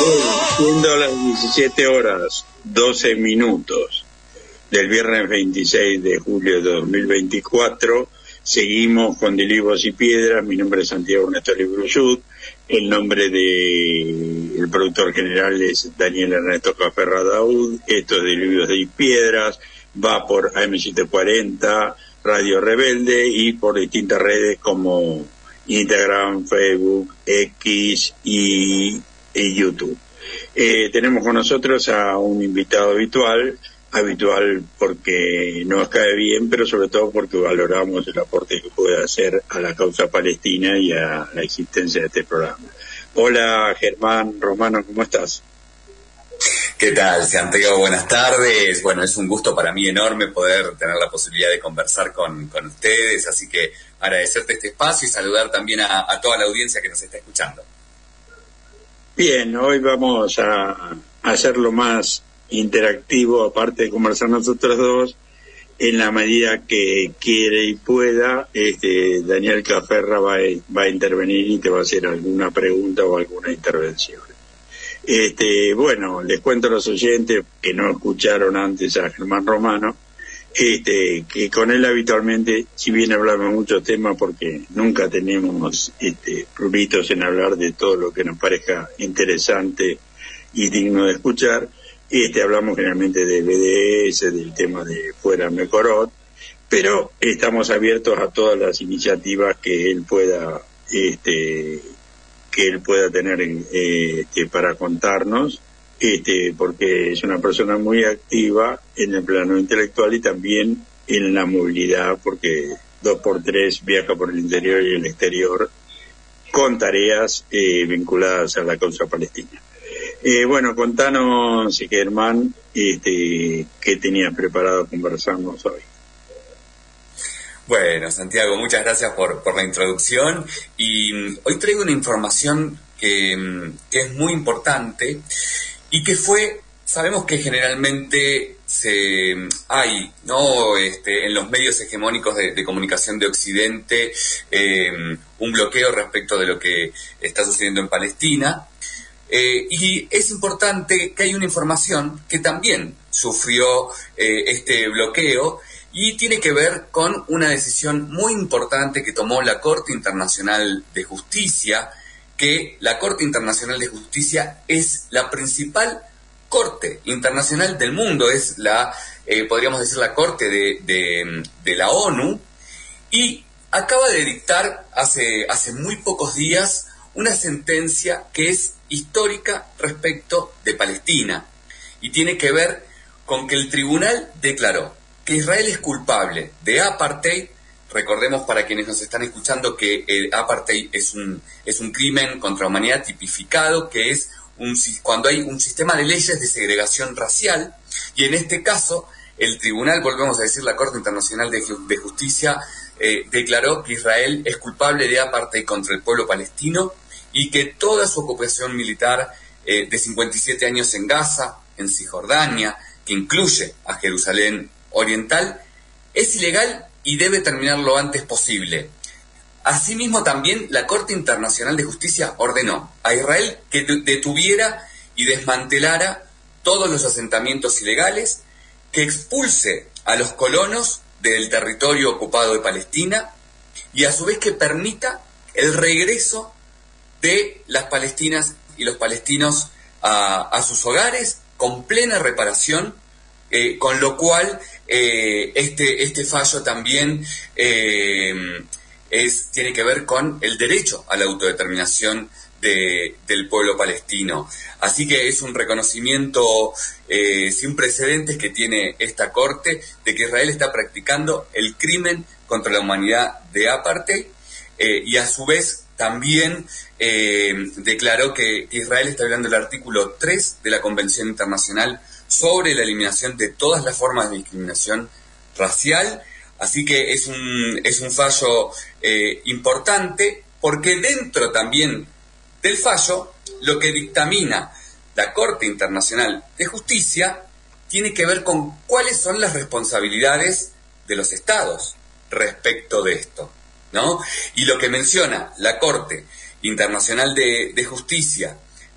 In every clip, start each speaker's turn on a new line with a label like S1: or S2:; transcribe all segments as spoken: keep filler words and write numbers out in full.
S1: Siendo las diecisiete horas doce minutos del viernes veintiséis de julio de dos mil veinticuatro, seguimos con Delibos y Piedras. Mi nombre es Santiago Ernesto Libruyud. El nombre de el productor general es Daniel Ernesto Caferra Daud. Esto es Delibos y Piedras. Va por A M setecientos cuarenta, Radio Rebelde, y por distintas redes como Instagram, Facebook, X y, y YouTube. Eh, tenemos con nosotros a un invitado habitual, habitual porque nos cae bien, pero sobre todo porque valoramos el aporte que puede hacer a la causa palestina y a la existencia de este programa. Hola Germán Romano, ¿cómo estás?
S2: ¿Qué tal, Santiago? Buenas tardes. Bueno, es un gusto para mí enorme poder tener la posibilidad de conversar con, con ustedes, así que agradecerte este espacio y saludar también a, a toda la audiencia que nos está escuchando.
S1: Bien, hoy vamos a hacerlo más interactivo, aparte de conversar nosotros dos, en la medida que quiere y pueda. Este, Daniel Caferra va a, va a intervenir y te va a hacer alguna pregunta o alguna intervención. Este, bueno, les cuento a los oyentes que no escucharon antes a Germán Romano, este, que con él habitualmente, si bien hablamos muchos temas, porque nunca tenemos este, pruritos en hablar de todo lo que nos parezca interesante y digno de escuchar, este, hablamos generalmente de B D S, del tema de Fuera Mekorot, pero estamos abiertos a todas las iniciativas que él pueda este que él pueda tener eh, este, para contarnos, este, porque es una persona muy activa en el plano intelectual y también en la movilidad, porque dos por tres viaja por el interior y el exterior con tareas eh, vinculadas a la causa palestina. Eh, bueno, contanos, Germán, este, qué tenías preparado conversarnos hoy.
S2: Bueno, Santiago, muchas gracias por, por la introducción, y um, hoy traigo una información que, um, que es muy importante y que fue, sabemos que generalmente se um, hay, ¿no? Este, en los medios hegemónicos de, de comunicación de Occidente eh, un bloqueo respecto de lo que está sucediendo en Palestina, eh, y es importante que hay una información que también sufrió eh, este bloqueo, y tiene que ver con una decisión muy importante que tomó la Corte Internacional de Justicia, que la Corte Internacional de Justicia es la principal corte internacional del mundo, es la, eh, podríamos decir, la corte de, de, de la ONU, y acaba de dictar hace, hace muy pocos días una sentencia que es histórica respecto de Palestina, y tiene que ver con que el tribunal declaró que Israel es culpable de apartheid. Recordemos, para quienes nos están escuchando, que el apartheid es un, es un crimen contra la humanidad tipificado, que es un, cuando hay un sistema de leyes de segregación racial, y en este caso el tribunal, volvemos a decir, la Corte Internacional de, de Justicia, eh, declaró que Israel es culpable de apartheid contra el pueblo palestino, y que toda su ocupación militar eh, de cincuenta y siete años en Gaza, en Cisjordania, que incluye a Jerusalén Oriental, es ilegal y debe terminar lo antes posible. Asimismo, también la Corte Internacional de Justicia ordenó a Israel que detuviera y desmantelara todos los asentamientos ilegales, que expulse a los colonos del territorio ocupado de Palestina, y a su vez que permita el regreso de las palestinas y los palestinos a, a sus hogares con plena reparación. Eh, con lo cual eh, este, este fallo también eh, es, tiene que ver con el derecho a la autodeterminación de, del pueblo palestino. Así que es un reconocimiento eh, sin precedentes que tiene esta Corte de que Israel está practicando el crimen contra la humanidad de apartheid, eh, y a su vez también eh, declaró que, que Israel está violando el artículo tres de la Convención Internacional sobre la eliminación de todas las formas de discriminación racial. Así que es un, es un fallo eh, importante, porque dentro también del fallo, lo que dictamina la Corte Internacional de Justicia tiene que ver con cuáles son las responsabilidades de los estados respecto de esto, ¿no? Y lo que menciona la Corte Internacional de, de Justicia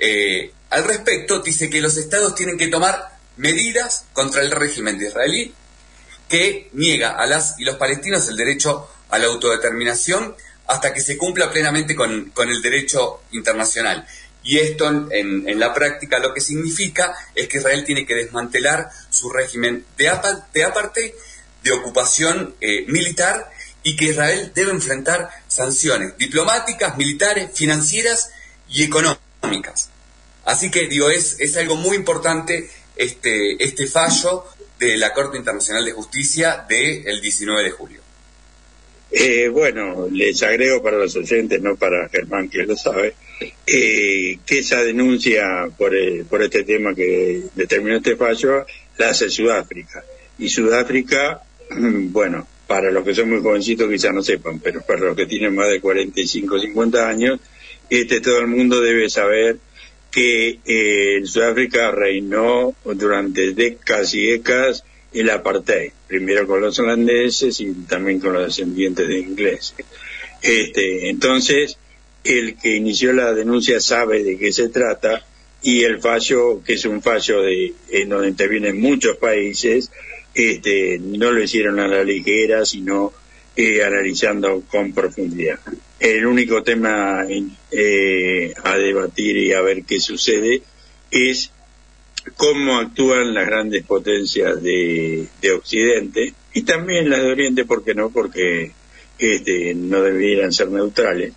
S2: eh, al respecto dice que los estados tienen que tomar medidas contra el régimen de israelí que niega a las y los palestinos el derecho a la autodeterminación hasta que se cumpla plenamente con, con el derecho internacional. Y esto en, en la práctica lo que significa es que Israel tiene que desmantelar su régimen de, apa, de apartheid, de ocupación eh, militar, y que Israel debe enfrentar sanciones diplomáticas, militares, financieras y económicas. Así que digo, es, es algo muy importante este, este fallo de la Corte Internacional de Justicia del diecinueve de julio.
S1: Eh, bueno, les agrego para los oyentes, no para Germán, que lo sabe, eh, que esa denuncia por, eh, por este tema que determinó este fallo la hace Sudáfrica. Y Sudáfrica, bueno, para los que son muy jovencitos quizás no sepan, pero para los que tienen más de cuarenta y cinco o cincuenta años, este, todo el mundo debe saber que eh, en Sudáfrica reinó durante décadas y décadas el apartheid, primero con los holandeses y también con los descendientes de ingleses. Este, entonces, el que inició la denuncia sabe de qué se trata, y el fallo, que es un fallo de, en donde intervienen muchos países, este, no lo hicieron a la ligera, sino eh, analizando con profundidad. El único tema eh, a debatir y a ver qué sucede es cómo actúan las grandes potencias de, de Occidente, y también las de Oriente, ¿por qué no? Porque este, no deberían ser neutrales,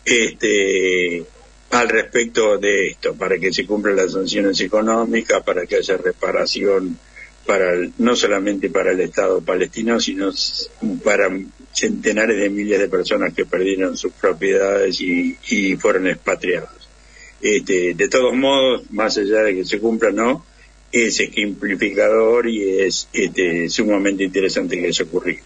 S1: este, al respecto de esto, para que se cumplan las sanciones económicas, para que haya reparación, para el, no solamente para el Estado palestino, sino para centenares de miles de personas que perdieron sus propiedades y, y fueron expatriados. Este, de todos modos, más allá de que se cumpla o no, es ejemplificador y es este, sumamente interesante que eso ocurriera.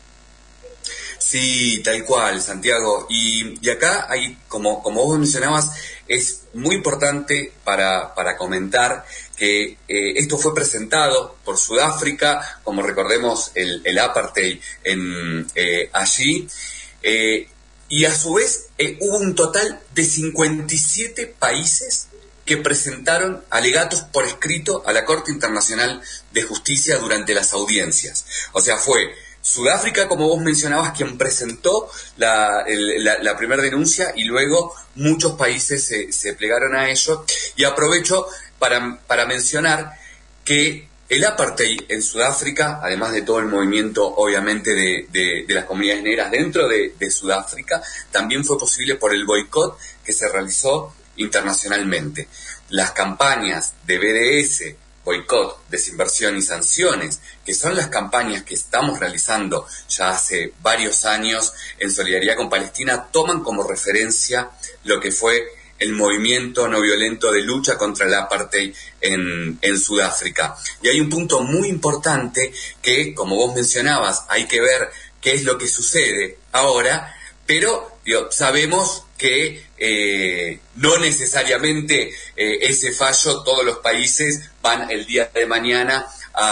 S2: Sí, tal cual, Santiago. Y, y acá hay, como, como vos mencionabas, es muy importante para, para comentar que eh, esto fue presentado por Sudáfrica, como recordemos el, el apartheid en, eh, allí, eh, y a su vez eh, hubo un total de cincuenta y siete países que presentaron alegatos por escrito a la Corte Internacional de Justicia durante las audiencias. O sea, fue Sudáfrica, como vos mencionabas, quien presentó la, el, la, la primera denuncia, y luego muchos países se, se plegaron a ello. Y aprovecho para, para mencionar que el apartheid en Sudáfrica, además de todo el movimiento, obviamente, de, de, de las comunidades negras dentro de, de Sudáfrica, también fue posible por el boicot que se realizó internacionalmente. Las campañas de B D S, boicot, desinversión y sanciones, que son las campañas que estamos realizando ya hace varios años en solidaridad con Palestina, toman como referencia lo que fue el movimiento no violento de lucha contra el apartheid en, en Sudáfrica. Y hay un punto muy importante que, como vos mencionabas, hay que ver qué es lo que sucede ahora, pero digo, sabemos que eh, no necesariamente eh, ese fallo todos los países van el día de mañana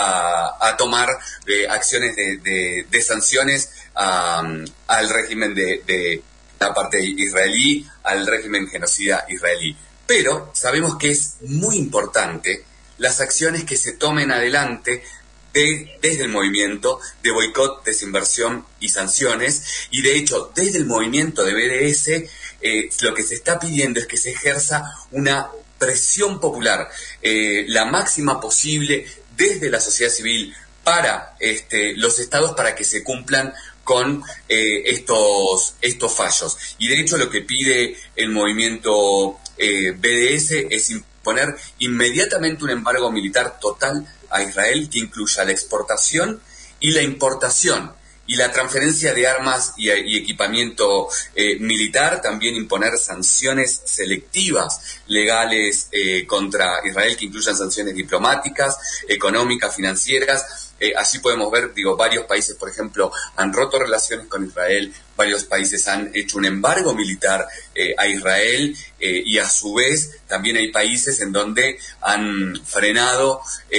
S2: a, a tomar eh, acciones de, de, de sanciones um, al régimen de, de apartheid israelí, al régimen genocida israelí. Pero sabemos que es muy importante las acciones que se tomen adelante de, desde el movimiento de boicot, desinversión y sanciones, y de hecho desde el movimiento de B D S eh, lo que se está pidiendo es que se ejerza una presión popular, eh, la máxima posible desde la sociedad civil para este, los estados, para que se cumplan con eh, estos, estos fallos. Y de hecho lo que pide el movimiento eh, B D S es imponer inmediatamente un embargo militar total a Israel, que incluya la exportación y la importación y la transferencia de armas y, y equipamiento eh, militar. También imponer sanciones selectivas legales eh, contra Israel, que incluyan sanciones diplomáticas, económicas, financieras. Eh, así podemos ver, digo, varios países, por ejemplo, han roto relaciones con Israel, varios países han hecho un embargo militar eh, a Israel, eh, y a su vez también hay países en donde han frenado,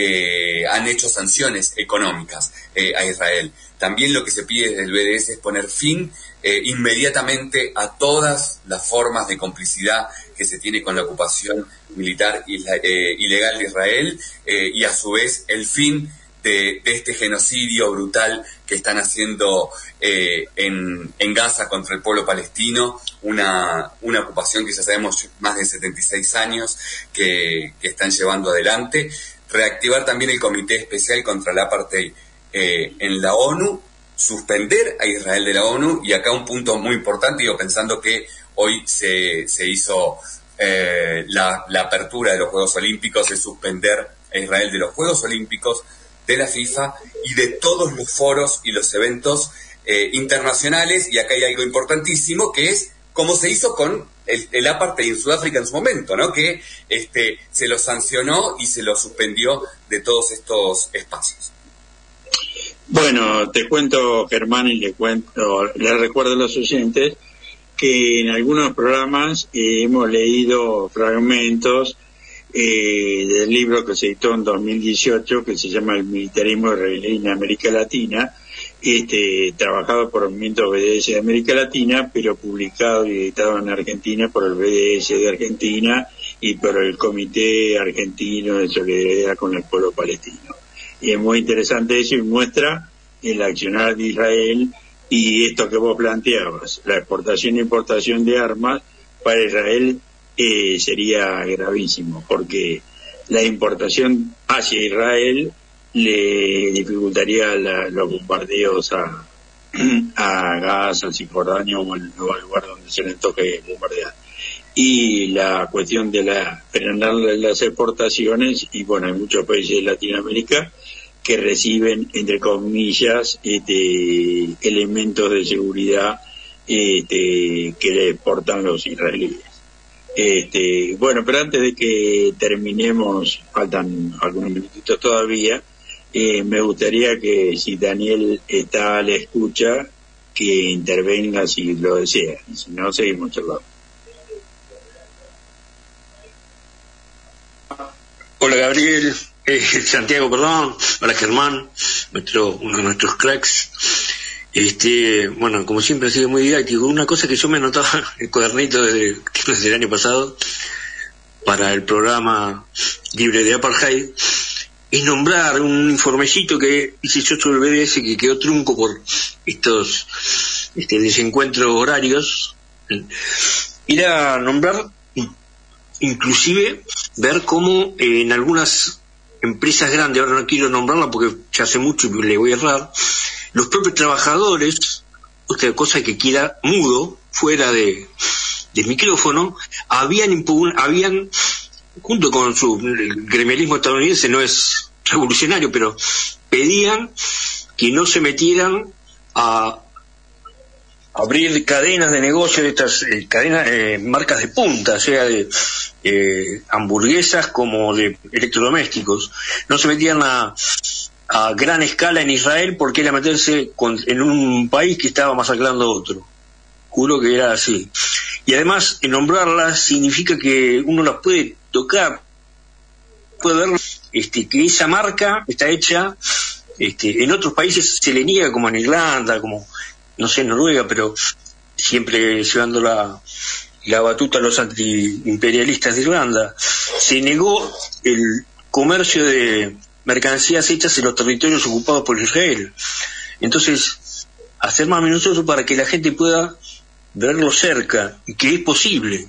S2: eh, han hecho sanciones económicas eh, a Israel. También lo que se pide desde el B D S es poner fin eh, inmediatamente a todas las formas de complicidad que se tiene con la ocupación militar isla, eh, ilegal de Israel, eh, y a su vez el fin de, de este genocidio brutal que están haciendo eh, en, en Gaza contra el pueblo palestino, una, una ocupación que ya sabemos más de setenta y seis años que, que están llevando adelante. Reactivar también el Comité Especial contra el Apartheid eh, en la ONU, suspender a Israel de la ONU, y acá un punto muy importante, yo pensando que hoy se, se hizo eh, la, la apertura de los Juegos Olímpicos, de suspender a Israel de los Juegos Olímpicos, de la FIFA y de todos los foros y los eventos eh, internacionales. Y acá hay algo importantísimo, que es como se hizo con el, el apartheid en Sudáfrica en su momento, ¿no? Que este, se lo sancionó y se lo suspendió de todos estos espacios.
S1: Bueno, te cuento, Germán, y le cuento, le recuerdo a los oyentes que en algunos programas eh, hemos leído fragmentos eh, del libro que se editó en dos mil dieciocho, que se llama El militarismo israelí en América Latina, este, trabajado por el movimiento B D S de América Latina, pero publicado y editado en Argentina por el B D S de Argentina y por el Comité Argentino de Solidaridad con el Pueblo Palestino. Y es muy interesante eso, y muestra el accionar de Israel y esto que vos planteabas, la exportación e importación de armas para Israel eh, sería gravísimo, porque la importación hacia Israel le dificultaría la, los bombardeos a, a Gaza, a Cisjordania o al lugar donde se le toque bombardear. Y la cuestión de la frenar las exportaciones, y bueno, hay muchos países de Latinoamérica que reciben, entre comillas, este, elementos de seguridad este, que le exportan los israelíes. Este, bueno, pero antes de que terminemos, faltan algunos minutitos todavía, eh, me gustaría que, si Daniel está a la escucha, que intervenga si lo desea, y si no, seguimos charlando.
S3: Hola Gabriel, eh, Santiago, perdón, hola Germán, nuestro, uno de nuestros cracks. Este, bueno, como siempre ha sido muy didáctico. Una cosa que yo me anotaba en el cuadernito desde, desde el año pasado para el programa libre de Apartheid es nombrar un informecito que hice yo sobre el B D S, que quedó trunco por estos este, desencuentros horarios. Era nombrar, inclusive ver cómo eh, en algunas empresas grandes, ahora no quiero nombrarla porque ya hace mucho y le voy a errar, los propios trabajadores, otra cosa que queda mudo, fuera de del micrófono, habían impugn, habían, junto con su el gremialismo estadounidense, no es revolucionario, pero pedían que no se metieran a abrir cadenas de negocio de estas eh, cadenas, eh, marcas de punta, sea de eh, hamburguesas como de electrodomésticos. No se metían a a gran escala en Israel porque era meterse con, en un país que estaba masacrando a otro. Juro que era así. Y además, nombrarlas significa que uno las puede tocar, puede ver este, que esa marca está hecha, este, en otros países se le niega, como en Irlanda, como, no sé, en Noruega, pero siempre llevando la, la batuta a los antiimperialistas de Irlanda. Se negó el comercio de mercancías hechas en los territorios ocupados por Israel. Entonces, hacer más minucioso para que la gente pueda verlo cerca, y que es posible.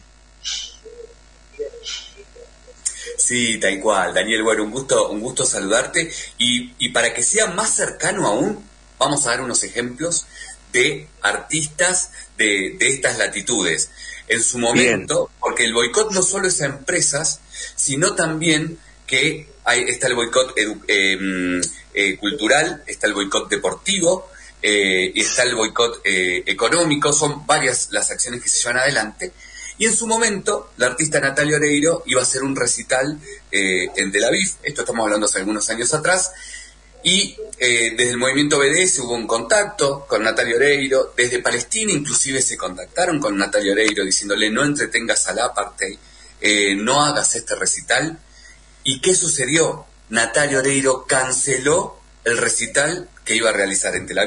S2: Sí, tal cual, Daniel. Bueno, un gusto, un gusto saludarte, y, y para que sea más cercano aún, vamos a dar unos ejemplos de artistas de, de estas latitudes. En su momento, bien, porque el boicot no solo es a empresas, sino también que hay, está el boicot edu, eh, eh, cultural, está el boicot deportivo, eh, y está el boicot eh, económico. Son varias las acciones que se llevan adelante. Y en su momento, la artista Natalia Oreiro iba a hacer un recital eh, en Tel Aviv. Esto estamos hablando hace algunos años atrás. Y eh, desde el movimiento B D S hubo un contacto con Natalia Oreiro. Desde Palestina inclusive se contactaron con Natalia Oreiro diciéndole: no entretengas al apartheid, eh, no hagas este recital. ¿Y qué sucedió? Natalia Oreiro canceló el recital que iba a realizar en Tel Aviv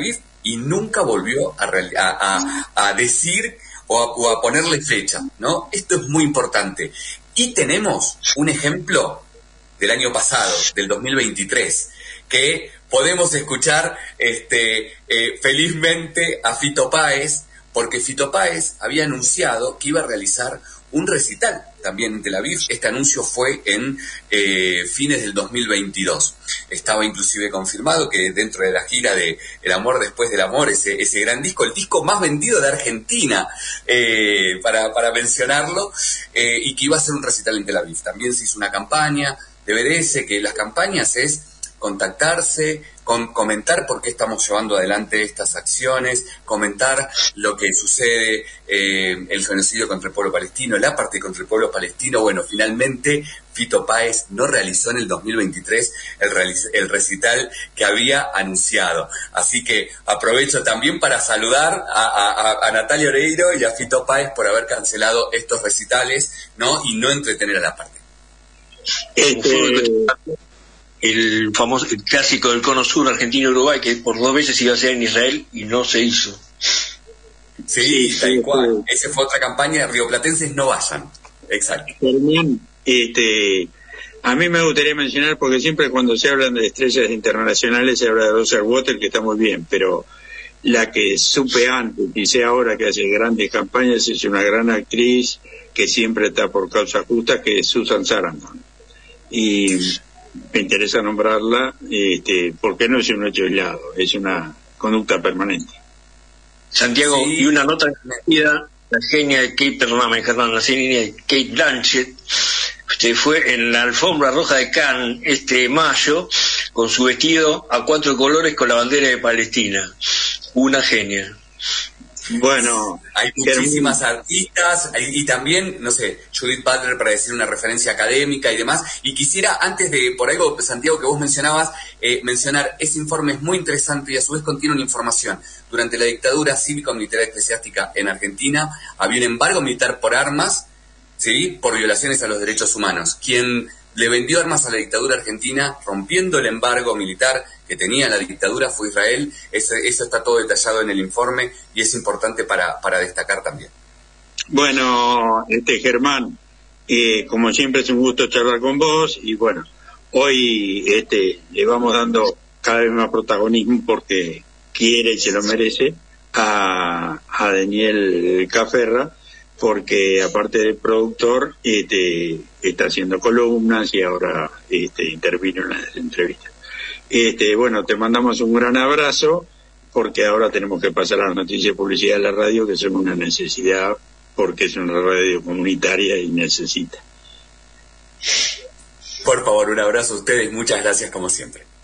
S2: y nunca volvió a, a, a, a decir o a, o a ponerle fecha, ¿no? Esto es muy importante. Y tenemos un ejemplo del año pasado, del dos mil veintitrés, que podemos escuchar este, eh, felizmente a Fito Páez, porque Fito Páez había anunciado que iba a realizar un recital también en Tel Aviv. Este anuncio fue en eh, fines del dos mil veintidós. Estaba inclusive confirmado que dentro de la gira de El amor después del amor, ese, ese gran disco, el disco más vendido de Argentina, eh, para, para mencionarlo, eh, y que iba a hacer un recital en Tel Aviv. También se hizo una campaña de B D S, que las campañas es contactarse, con, comentar por qué estamos llevando adelante estas acciones, comentar lo que sucede, eh, el genocidio contra el pueblo palestino, la parte contra el pueblo palestino. Bueno, finalmente Fito Páez no realizó en el dos mil veintitrés el, el recital que había anunciado. Así que aprovecho también para saludar a, a, a Natalia Oreiro y a Fito Páez por haber cancelado estos recitales, ¿no? Y no entretener a la parte.
S3: Este... el famoso, el clásico del Cono Sur, Argentina-Uruguay, que por dos veces iba a ser en Israel y no se hizo.
S2: Sí, sí, tal cual. Sí. Esa fue otra campaña de rioplatenses, no vayan. Exacto.
S1: Germán, este, a mí me gustaría mencionar, porque siempre cuando se hablan de estrellas internacionales se habla de Roger Waters, que está muy bien, pero la que supe antes y sé ahora que hace grandes campañas es una gran actriz que siempre está por causa justa, que es Susan Sarandon. Y me interesa nombrarla, este, porque no es un hecho aislado, es una conducta permanente.
S3: Santiago, sí. Y una nota divertida, la genia de Kate, perdóname, Germán, la genia de Cate Blanchett, usted fue en la alfombra roja de Cannes este mayo, con su vestido a cuatro colores con la bandera de Palestina. Una genia.
S2: Bueno, hay muchísimas artistas y, y también, no sé, Judith Butler para decir una referencia académica y demás. Y quisiera, antes de, por algo, Santiago, que vos mencionabas, eh, mencionar, ese informe es muy interesante y a su vez contiene una información. Durante la dictadura cívico-militar eclesiástica en Argentina había un embargo militar por armas, ¿sí?, por violaciones a los derechos humanos. Quien le vendió armas a la dictadura argentina, rompiendo el embargo militar que tenía la dictadura, fue Israel. Eso, eso está todo detallado en el informe y es importante para, para destacar también.
S1: Bueno, este Germán, eh, como siempre es un gusto charlar con vos y bueno, hoy este le vamos dando cada vez más protagonismo porque quiere y se lo merece a, a Daniel Caferra, porque aparte del productor este está haciendo columnas y ahora este intervino en las entrevistas. Este, bueno, te mandamos un gran abrazo, porque ahora tenemos que pasar a las noticias de publicidad de la radio, que son una necesidad, porque es una radio comunitaria y necesita.
S2: Por favor, un abrazo a ustedes, muchas gracias como siempre.